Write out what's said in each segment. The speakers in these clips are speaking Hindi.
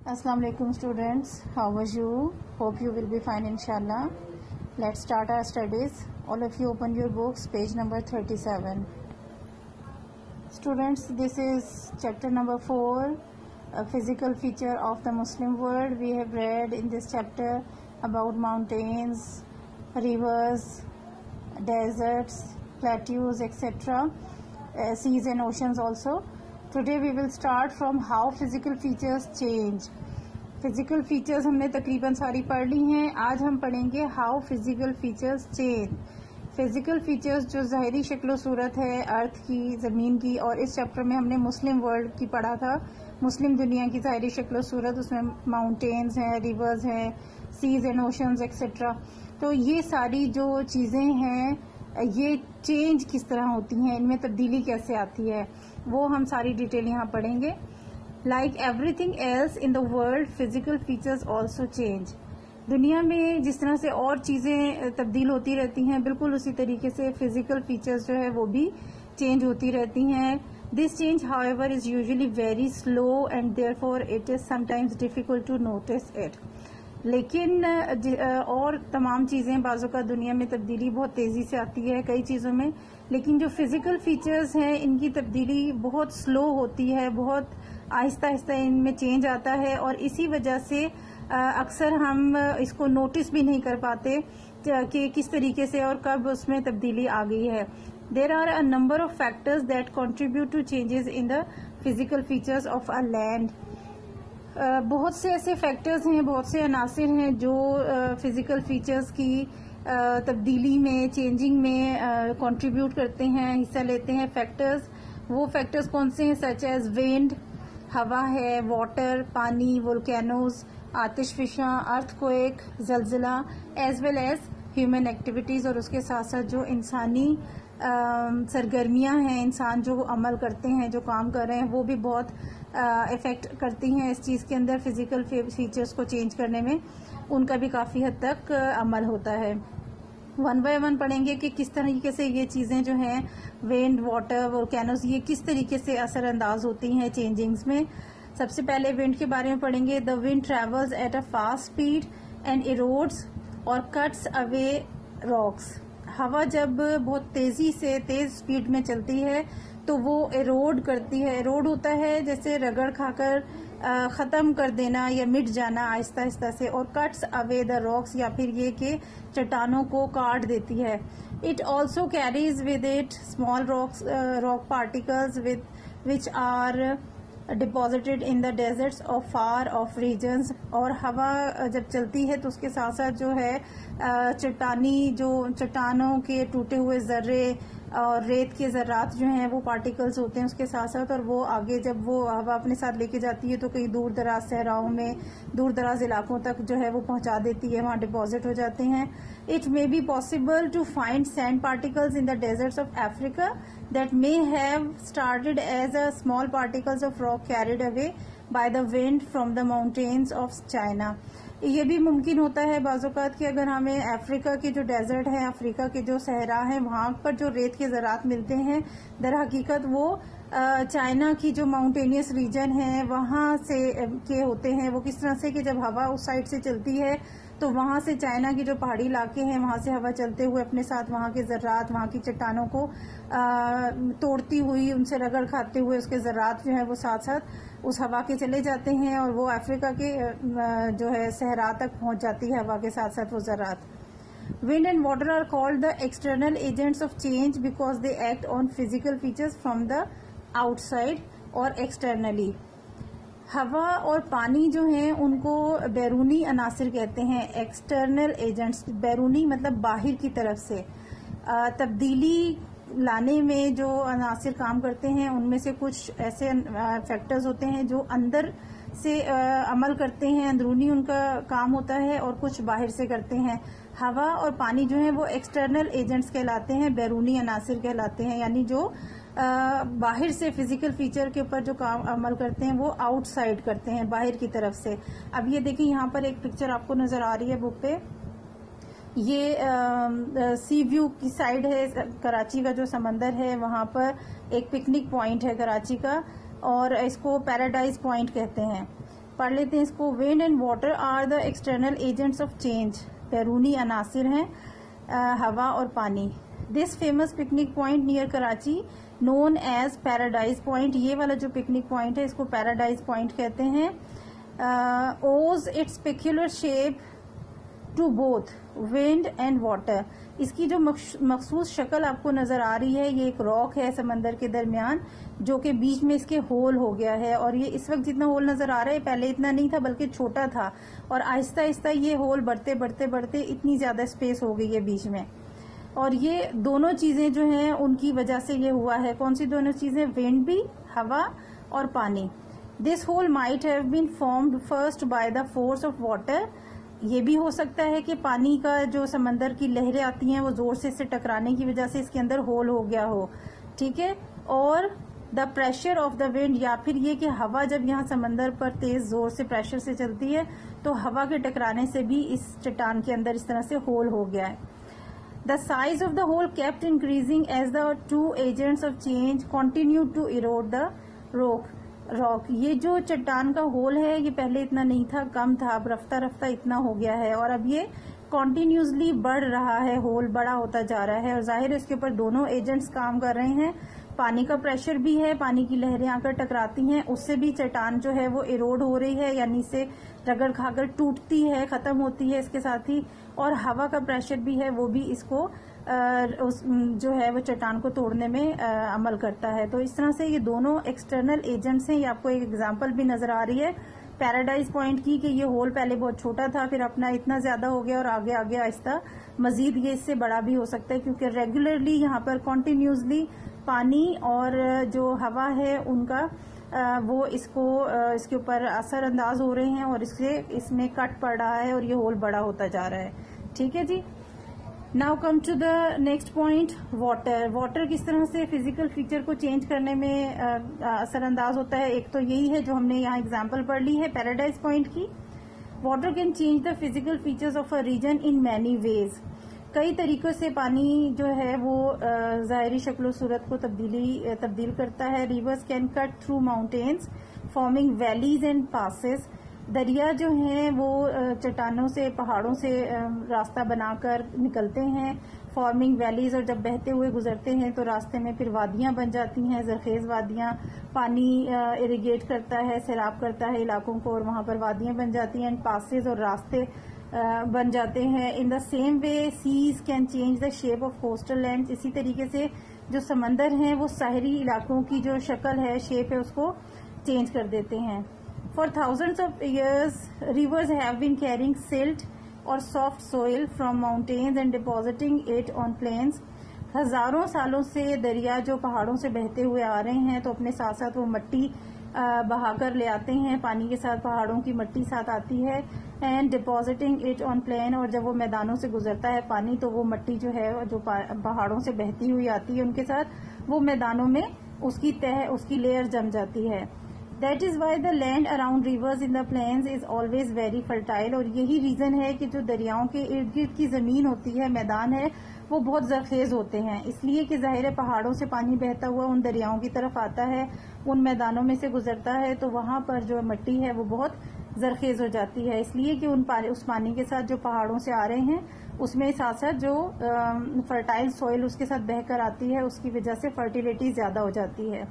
Assalamu alaikum students, how are you? Hope you will be fine inshallah. Let's start our studies. All of you open your books, page number 37. Students, this is chapter number 4, a physical feature of the Muslim world. We have read in this chapter about mountains, rivers, deserts, plateaus, etc., seas and oceans also. Today we will start from how physical features change. Physical features हमने तकरीबन सारी पढ़ ली हैं. आज हम पढ़ेंगे how physical features change. Physical features जो ज़ाहिरी शक्ल सूरत है अर्थ की, ज़मीन की, और इस चैप्टर में हमने मुस्लिम वर्ल्ड की पढ़ा था, मुस्लिम दुनिया की ज़ाहिरी शक्ल सूरत. उसमें माउंटेन्स हैं, रिवर्स हैं, सीज एंड ओशंस एक्सेट्रा. तो ये सारी जो चीज़ें हैं ये चेंज किस तरह होती हैं, इनमें तब्दीली कैसे आती है, वो हम सारी डिटेल यहाँ पढ़ेंगे. Like everything else in the world, physical features also change. दुनिया में जिस तरह से और चीज़ें तब्दील होती रहती हैं, बिल्कुल उसी तरीके से फिजिकल फीचर्स जो है वो भी चेंज होती रहती हैं. This change, however, is usually very slow and therefore it is sometimes difficult to notice it. लेकिन और तमाम चीज़ें बाज़ों का दुनिया में तब्दीली बहुत तेज़ी से आती है कई चीज़ों में, लेकिन जो फिज़िकल फीचर्स हैं इनकी तब्दीली बहुत स्लो होती है, बहुत आहिस्ता आहिस्ता इनमें चेंज आता है, और इसी वजह से अक्सर हम इसको नोटिस भी नहीं कर पाते कि किस तरीके से और कब उसमें तब्दीली आ गई है. There are a number of factors that contribute to changes in the physical features of a land. बहुत से ऐसे फैक्टर्स हैं, बहुत से अनासिर हैं जो फिजिकल फीचर्स की तब्दीली में, चेंजिंग में कंट्रीब्यूट करते हैं, हिस्सा लेते हैं. वो फैक्टर्स कौन से हैं? सच एज विंड, हवा है, वाटर, पानी, वोल्केनोज, आतिशफिशा, अर्थक्वेक, जलजिला, as well as human activities. और उसके साथ साथ जो इंसानी सरगर्मियां हैं, इंसान जो अमल करते हैं, जो काम कर रहे हैं, वो भी बहुत इफ़ेक्ट करती हैं इस चीज़ के अंदर. फिजिकल फीचर्स को चेंज करने में उनका भी काफ़ी हद तक अमल होता है. वन बाय वन पढ़ेंगे कि किस तरीके से ये चीज़ें जो हैं, विंड, वाटर, वोल्केनोस, ये किस तरीके से असरअंदाज होती हैं चेंजिंग्स में. सबसे पहले विंड के बारे में पढ़ेंगे. The wind travels at a fast speed and erodes और कट्स अवे रॉक्स. हवा जब बहुत तेज स्पीड में चलती है तो वो एरोड करती है. एरोड होता है जैसे रगड़ खाकर ख़त्म कर देना या मिट जाना आहिस्ता आहिस्ता से, और कट्स अवे द रॉक्स, या फिर ये कि चट्टानों को काट देती है. It also carries with it small rock particles which are deposited in the deserts of far off regions. और हवा जब चलती है तो उसके साथ साथ जो है चट्टानों के टूटे हुए जर्रे और रेत के ज़र्रात जो हैं वो पार्टिकल्स होते हैं उसके साथ साथ, और वो आगे जब वो हवा अपने साथ लेके जाती है तो कई दूर दराज सहराओं में, दूर दराज इलाकों तक जो है वो पहुंचा देती है, वहाँ डिपॉजिट हो जाते हैं. It may be possible to find sand particles in the deserts of Africa that may have started as a small particles of rock carried away by the wind from the mountains of China. ये भी मुमकिन होता है बाज़ौक़ात कि अगर हमें अफ्रीका के जो डेजर्ट है, अफ्रीका के जो सहरा हैं, वहाँ पर जो रेत के ज़रात मिलते हैं, दर हकीकत वो चाइना की जो माउंटेनियस रीजन है वहाँ से के होते हैं. वो किस तरह से कि जब हवा उस साइड से चलती है तो वहाँ से चाइना की जो पहाड़ी इलाके हैं वहाँ से हवा चलते हुए अपने साथ वहाँ के ज़र्रात, वहाँ की चट्टानों को तोड़ती हुई, उनसे रगड़ खाते हुए उसके ज़र्रात जो है वो साथ साथ उस हवा के चले जाते हैं, और वो अफ्रीका के जो है सहरा तक पहुँच जाती है हवा के साथ साथ वो ज़र्रात. Wind and water are called the external agents of change because they act on physical features from the outside और externally. हवा और पानी जो हैं उनको बैरूनी अनासिर कहते हैं, एक्सटर्नल एजेंट्स. बैरूनी मतलब बाहर की तरफ से. तब्दीली लाने में जो अनासिर काम करते हैं उनमें से कुछ ऐसे फैक्टर्स होते हैं जो अंदर से अमल करते हैं, अंदरूनी उनका काम होता है, और कुछ बाहर से करते हैं. हवा और पानी जो है वो एक्सटर्नल एजेंट्स कहलाते हैं, बैरूनी अनासिर कहलाते हैं, यानी जो बाहर से फिजिकल फीचर के ऊपर जो काम अमल करते हैं वो आउटसाइड करते हैं, बाहर की तरफ से. अब ये देखिए यहाँ पर एक पिक्चर आपको नजर आ रही है बुक पे. ये सी व्यू की साइड है, कराची का जो समंदर है वहाँ पर एक पिकनिक पॉइंट है कराची का, और इसको पैराडाइज पॉइंट कहते हैं. पढ़ लेते हैं इसको। Wind and water are the external agents of change, बैरूनी अनासिर हैं हवा और पानी। This famous picnic point near Karachi known as paradise point, ये वाला जो पिकनिक पॉइंट है इसको पैराडाइज पॉइंट कहते हैं। Owes its peculiar shape to both wind and water, इसकी जो मखसूस शक्ल आपको नजर आ रही है, ये एक रॉक है समंदर के दरमियान जो कि बीच में इसके होल हो गया है, और ये इस वक्त जितना होल नजर आ रहा है पहले इतना नहीं था बल्कि छोटा था, और आहिस्ता आहिस्ता ये होल बढ़ते बढ़ते बढ़ते इतनी ज्यादा स्पेस हो गई है बीच में। और ये दोनों चीजें जो हैं उनकी वजह से ये हुआ है। कौन सी दोनों चीजें? विंड भी, हवा और पानी। This hole might have been formed first by the force of water, ये भी हो सकता है कि पानी का जो समंदर की लहरें आती हैं वो जोर से इससे टकराने की वजह से इसके अंदर होल हो गया हो, ठीक है। और the pressure of the wind, या फिर ये कि हवा जब यहाँ समंदर पर तेज जोर से प्रेशर से चलती है तो हवा के टकराने से भी इस चट्टान के अंदर इस तरह से होल हो गया है। The size of the hole kept increasing as the two agents of change continue to erode the rock. ये जो चट्टान का होल है ये पहले इतना नहीं था, कम था, अब रफ्ता रफ्ता इतना हो गया है, और अब ये कॉन्टिन्यूसली बढ़ रहा है, होल बड़ा होता जा रहा है। और जाहिर है इसके ऊपर दोनों एजेंट्स काम कर रहे हैं। पानी का प्रेशर भी है, पानी की लहरें आकर टकराती हैं, उससे भी चट्टान जो है वो इरोड हो रही है, यानी से रगड़ खाकर टूटती है, खत्म होती है इसके साथ ही। और हवा का प्रेशर भी है, वो भी इसको जो है वो चट्टान को तोड़ने में अमल करता है। तो इस तरह से ये दोनों एक्सटर्नल एजेंट्स हैं। ये आपको एक एग्जांपल भी नजर आ रही है पैराडाइज पॉइंट की, कि ये होल पहले बहुत छोटा था, फिर अपना इतना ज्यादा हो गया और आगे आगे आहिस्ता मजीद ये इससे बड़ा भी हो सकता है, क्योंकि रेगुलरली यहाँ पर कॉन्टिन्यूसली पानी और जो हवा है उनका वो इसके ऊपर असर अंदाज हो रहे हैं, और इसमें कट पड़ रहा है और ये होल बड़ा होता जा रहा है। ठीक है जी। Now come to the next point, water. Water किस तरह से फिजिकल फीचर को चेंज करने में असरअंदाज होता है। एक तो यही है जो हमने यहाँ एग्जांपल पढ़ ली है पैराडाइज पॉइंट की। Water can change the physical features of a region in many ways, कई तरीकों से पानी जो है वो ज़ाहिरी शक्ल सूरत को तब्दील करता है। Rivers can cut through mountains forming valleys and passes, दरिया जो हैं वो चट्टानों से, पहाड़ों से रास्ता बनाकर निकलते हैं, फॉर्मिंग वैलीज, और जब बहते हुए गुजरते हैं तो रास्ते में फिर वादियां बन जाती हैं, जरखेज वादियां। पानी इरिगेट करता है, सैलाब करता है इलाकों को, और वहां पर वादियां बन जाती हैं, पासेज और रास्ते बन जाते हैं। In the same way seas can change the shape of coastal land, इसी तरीके से जो समंदर हैं वो साहरी इलाकों की जो शक्ल है, शेप है, उसको चेंज कर देते हैं। For thousands of years, rivers have been carrying silt or soft soil from mountains and depositing it on plains. हजारों सालों से दरिया जो पहाड़ों से बहते हुए आ रहे हैं तो अपने साथ साथ वो मिट्टी बहाकर ले आते हैं, पानी के साथ पहाड़ों की मिट्टी साथ आती है, and depositing it on plain, और जब वो मैदानों से गुजरता है पानी तो वो मिट्टी जो है जो पहाड़ों से बहती हुई आती है उनके साथ, वो मैदानों में उसकी लेयर जम जाती है। That is why the land around rivers in the plains is always very fertile, और यही रीजन है कि जो दरियाओं के इर्द गिर्द की जमीन होती है, मैदान है, वो बहुत जरखेज होते हैं, इसलिए कि जाहिर है पहाड़ों से पानी बहता हुआ उन दरियाओं की तरफ आता है, उन मैदानों में से गुजरता है, तो वहां पर जो मिट्टी है वो बहुत जरखेज हो जाती है, इसलिए कि उस पानी के साथ जो पहाड़ों से आ रहे हैं उसमें साथ साथ जो फर्टाइल सॉइल उसके साथ बहकर आती है, उसकी वजह से फर्टिलिटी ज्यादा हो जाती है।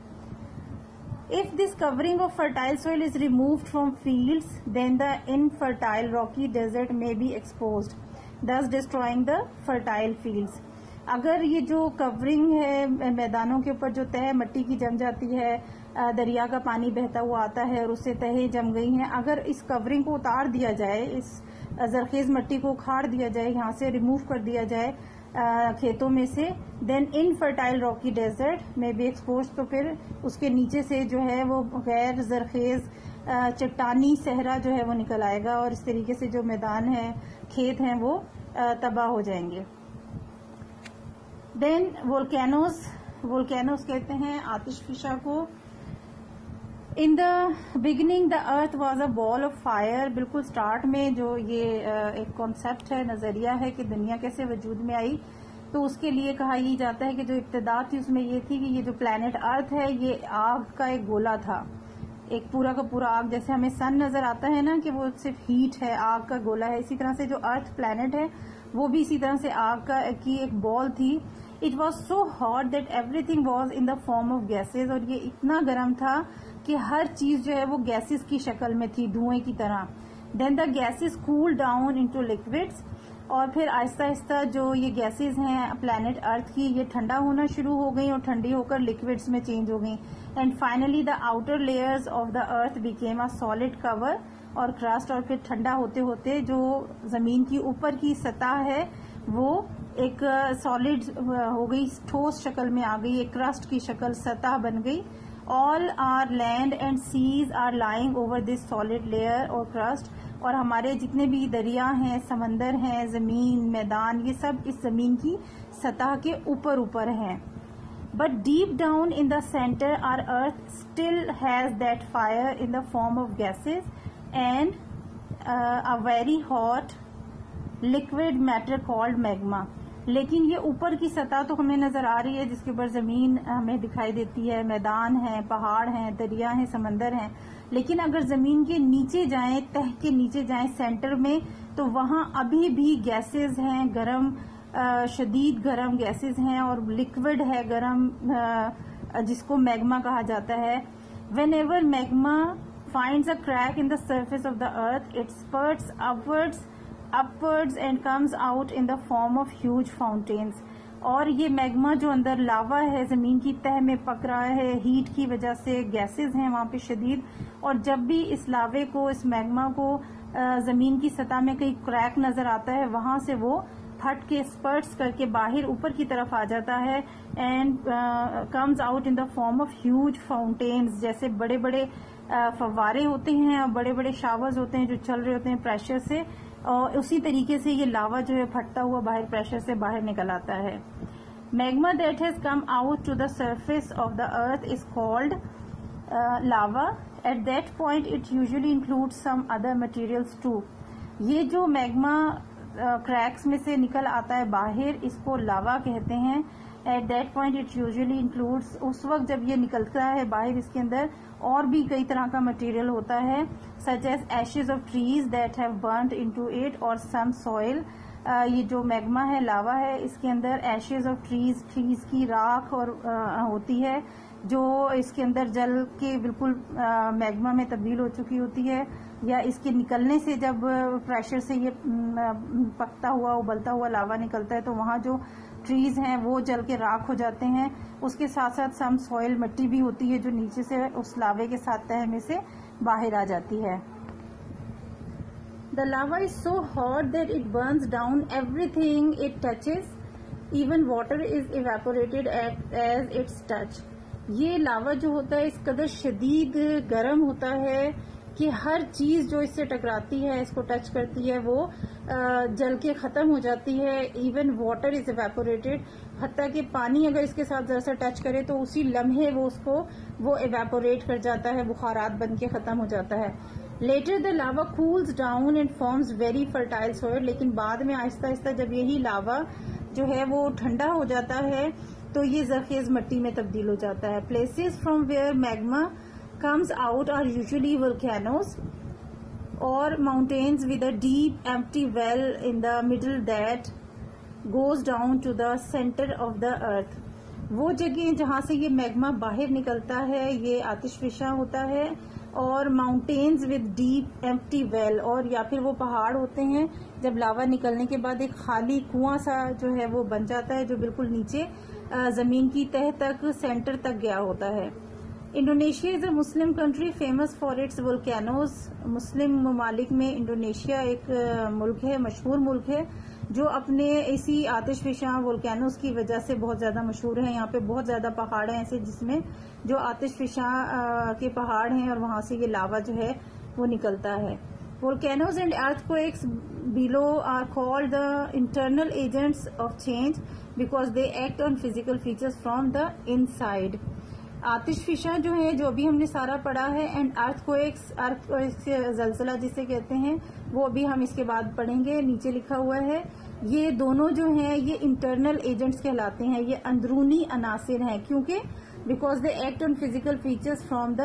If this covering of fertile soil is removed from fields, then the infertile rocky desert may be exposed, thus destroying the fertile fields. अगर ये जो कवरिंग है मैदानों के ऊपर जो तह मिट्टी की जम जाती है, दरिया का पानी बहता हुआ आता है और उससे तहें जम गई हैं, अगर इस कवरिंग को उतार दिया जाए, इस जरखेज मिट्टी को उखाड़ दिया जाए, यहाँ से रिमूव कर दिया जाए खेतों में से, देन इनफर्टाइल रॉकी डेजर्ट में बी एक्सपोज, तो फिर उसके नीचे से जो है वो गैर जरखेज चट्टानी सहरा जो है वो निकल आएगा, और इस तरीके से जो मैदान है, खेत हैं, वो तबाह हो जाएंगे। देन वोल्केनोस कहते हैं आतिशफिशा को। In the beginning the earth was a ball of fire, बिल्कुल स्टार्ट में जो ये एक कॉन्सेप्ट है, नजरिया है कि दुनिया कैसे वजूद में आई, तो उसके लिए कहा यही जाता है कि जो इब्तिदा थी उसमें ये थी कि ये जो प्लैनेट अर्थ है ये आग का एक गोला था, एक पूरा का पूरा आग, जैसे हमें सन नजर आता है ना कि वो सिर्फ हीट है, आग का गोला है, इसी तरह से जो अर्थ प्लैनेट है वो भी इसी तरह से आग की एक बॉल थी. It was so hot that everything was in the form of gases, और ये इतना गर्म था कि हर चीज जो है वो गैसेस की शक्ल में थी, धुएं की तरह. Then the gases cool down into liquids, और फिर आहिस्ता आहिस्ता जो ये गैसेस हैं प्लैनेट अर्थ की, ये ठंडा होना शुरू हो गई और ठंडी होकर लिक्विड्स में चेंज हो गई. And finally the outer layers of the earth became a solid cover or crust, और फिर ठंडा होते होते जो जमीन की ऊपर की सतह है वो एक सॉलिड हो गई, ठोस शक्ल में आ गई, एक क्रस्ट की शक्ल, सतह बन गई. All our land and seas are lying over this solid layer or crust, और हमारे जितने भी दरिया हैं, समंदर हैं, जमीन, मैदान, ये सब इस जमीन की सतह के ऊपर ऊपर हैं. But deep down in the centre our earth still has that fire in the form of gases and a very hot liquid matter called magma. लेकिन ये ऊपर की सतह तो हमें नजर आ रही है, जिसके ऊपर जमीन हमें दिखाई देती है, मैदान है, पहाड़ हैं, दरिया हैं, समंदर हैं. लेकिन अगर जमीन के नीचे जाएं, तह के नीचे जाएं, सेंटर में, तो वहां अभी भी गैसेस हैं, गरम, शदीद गरम गैसेस हैं, और लिक्विड है गरम, जिसको मैग्मा कहा जाता है. Whenever magma finds a crack in the surface of the earth, it spurts upwards and comes out in the form of huge fountains. और ये मैग्मा जो अंदर लावा है, जमीन की तह में पक रहा है, हीट की वजह से गैसेस हैं वहां पे शदीद, और जब भी इस लावे को, इस मैग्मा को जमीन की सतह में कहीं क्रैक नजर आता है, वहां से वो फट के स्पर्ट्स करके बाहर ऊपर की तरफ आ जाता है. And comes out in the form of huge fountains, जैसे बड़े बड़े फव्वारे होते हैं और बड़े बड़े शावर्स होते हैं जो चल रहे होते हैं प्रेशर से, और उसी तरीके से ये लावा जो है फटता हुआ बाहर प्रेशर से बाहर निकल आता है. Magma that has come out to the surface of the earth is called lava. At that point it usually includes some other materials too. ये जो मैग्मा क्रैक्स में से निकल आता है बाहर, इसको लावा कहते हैं. At that point it usually includes, उस वक्त जब ये निकलता है बाहर, इसके अंदर और भी कई तरह का मटेरियल होता है, such as ashes of trees that have burned into it और सम सॉइल. ये जो मैग्मा है, लावा है, इसके अंदर एशेज ऑफ ट्रीज की राख और होती है, जो इसके अंदर जल के बिल्कुल मैग्मा में तब्दील हो चुकी होती है, या इसके निकलने से जब प्रेशर से ये पकता हुआ, उबलता हुआ लावा निकलता है, तो वहाँ जो ट्रीज हैं वो जल के राख हो जाते हैं. उसके साथ साथ सम सॉइल, मिट्टी भी होती है जो नीचे से उस लावे के साथ तह में से बाहर आ जाती है. The lava is so hot that it burns down everything it touches, even water is evaporated as its touch. ये लावा जो होता है इस कदर शदीद गर्म होता है कि हर चीज जो इससे टकराती है, इसको टच करती है, वो जल के खत्म हो जाती है. इवन वाटर इज इवेपोरेटेड, हत्ता कि पानी अगर इसके साथ जरा सा टच करे तो उसी लम्हे वो इवेपोरेट कर जाता है, बुखारात बन के खत्म हो जाता है. Later the lava cools down and forms very fertile soil. लेकिन बाद में आहिस्ता आहिस्ता जब यही लावा जो है वो ठंडा हो जाता है, तो ये जरखेज मिट्टी में तब्दील हो जाता है. Places from where magma comes out are usually volcanoes or mountains with a deep empty well in the middle that goes down to the center of the earth. वो जगह जहाँ से ये मैग्मा बाहर निकलता है, ये आतिशफिशा होता है, और mountains with deep empty well, और या फिर वो पहाड़ होते हैं जब लावा निकलने के बाद एक खाली कुआं सा जो है वो बन जाता है, जो बिल्कुल नीचे जमीन की तह तक, सेंटर तक गया होता है. Indonesia is a Muslim country famous for its volcanoes. Muslim ममालिक में इंडोनेशिया एक मुल्क है, मशहूर मुल्क है, जो अपने इसी आतिशफिशा वोल्केनोज की वजह से बहुत ज्यादा मशहूर है. यहाँ पे बहुत ज्यादा पहाड़ हैं ऐसे जिसमें जो आतिशफिशा के पहाड़ हैं, और वहां से ये लावा जो है वो निकलता है. Volcanoes and earthquakes below are called the internal agents of change because they act on physical features from the inside. आतिशफिशा जो है, जो अभी हमने सारा पढ़ा है, एंड अर्थक्वेक्स जलजला जिसे कहते हैं, वो अभी हम इसके बाद पढ़ेंगे, नीचे लिखा हुआ है. ये दोनों जो हैं ये इंटरनल एजेंट्स कहलाते हैं, ये अंदरूनी अनासिर हैं, क्योंकि because they act on physical features from the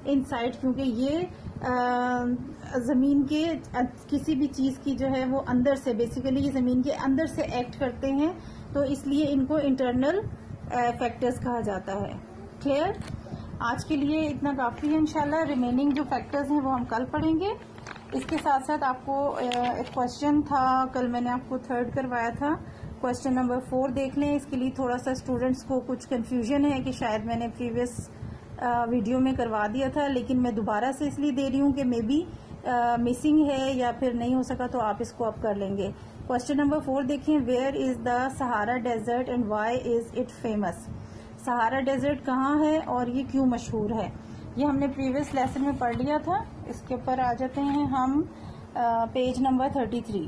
inside, क्योंकि ये ज़मीन के किसी भी चीज़ की जो है वो अंदर से, बेसिकली ये ज़मीन के अंदर से एक्ट करते हैं, तो इसलिए इनको इंटरनल फैक्टर्स कहा जाता है। क्लियर? आज के लिए इतना काफ़ी है। इंशाल्लाह रिमेनिंग जो फैक्टर्स हैं वो हम कल पढ़ेंगे। इसके साथ साथ आपको एक क्वेश्चन था, कल मैंने आपको थर्ड करवाया था, क्वेश्चन नंबर 4 देख लें। इसके लिए थोड़ा सा स्टूडेंट्स को कुछ कंफ्यूजन है कि शायद मैंने प्रीवियस वीडियो में करवा दिया था, लेकिन मैं दोबारा से इसलिए दे रही हूँ कि मे बी मिसिंग है या फिर नहीं हो सका, तो आप इसको अब कर लेंगे। क्वेश्चन नंबर 4 देखें, where is the Sahara desert and why is it famous? Sahara desert कहाँ है और ये क्यों मशहूर है? ये हमने प्रीवियस लेसन में पढ़ लिया था। इसके ऊपर आ जाते हैं हम page number 33।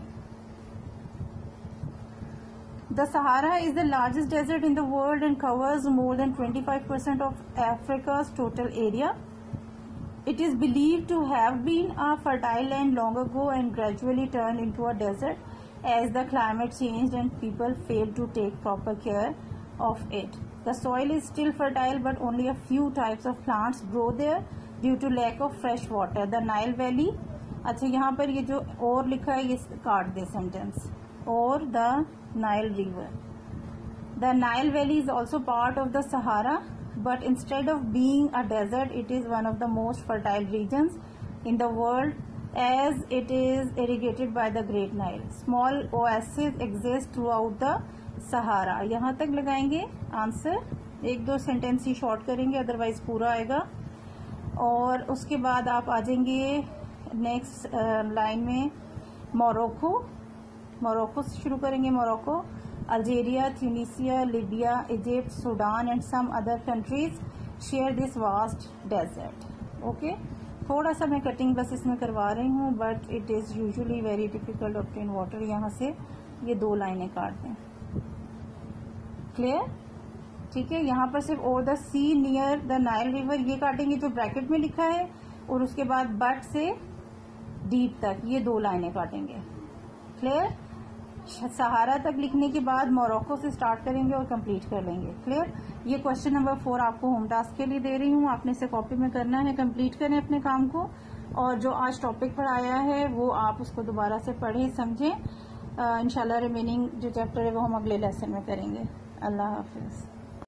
The Sahara is the largest desert in the world and covers more than 25% of Africa's total area. It is believed to have been a fertile land long ago and gradually turned into a desert as the climate changed and people failed to take proper care of it. The soil is still fertile, but only a few types of plants grow there due to lack of fresh water. The Nile Valley, अच्छा यहाँ पर ये जो और लिखा है ये काट दे सेंटेंस, और the Nile River. The Nile Valley is also part of the Sahara, but instead of being a desert, it is one of the most fertile regions in the world as it is irrigated by the Great Nile. Small oases exist throughout the Sahara. यहाँ तक लगाएंगे आंसर, एक दो सेंटेंस ही शॉर्ट करेंगे, अदरवाइज पूरा आएगा। और उसके बाद आप आ जाएंगे नेक्स्ट लाइन में मोरक्को से शुरू करेंगे। Morocco, Algeria, Tunisia, Libya, Egypt, Sudan and some other countries share this vast desert. Okay, थोड़ा सा मैं कटिंग बस इसमें करवा रही हूँ, but it is usually very difficult to obtain water. यहाँ से ये 2 लाइनें काट दें। क्लियर? ठीक है, यहाँ पर सिर्फ over the sea near the Nile river ये काटेंगे जो ब्रैकेट में लिखा है, और उसके बाद बट से डीप तक ये 2 लाइनें काटेंगे। क्लियर? सहारा तक लिखने के बाद मोरक्को से स्टार्ट करेंगे और कंप्लीट कर लेंगे। क्लियर? ये क्वेश्चन नंबर 4 आपको होम टास्क के लिए दे रही हूँ, आपने इसे कॉपी में करना है, कंप्लीट करें अपने काम को, और जो आज टॉपिक पढ़ाया है वो आप उसको दोबारा से पढ़ें, समझें। इंशाल्लाह रिमेनिंग जो चैप्टर है वो हम अगले लेसन में करेंगे। अल्लाह हाफिज।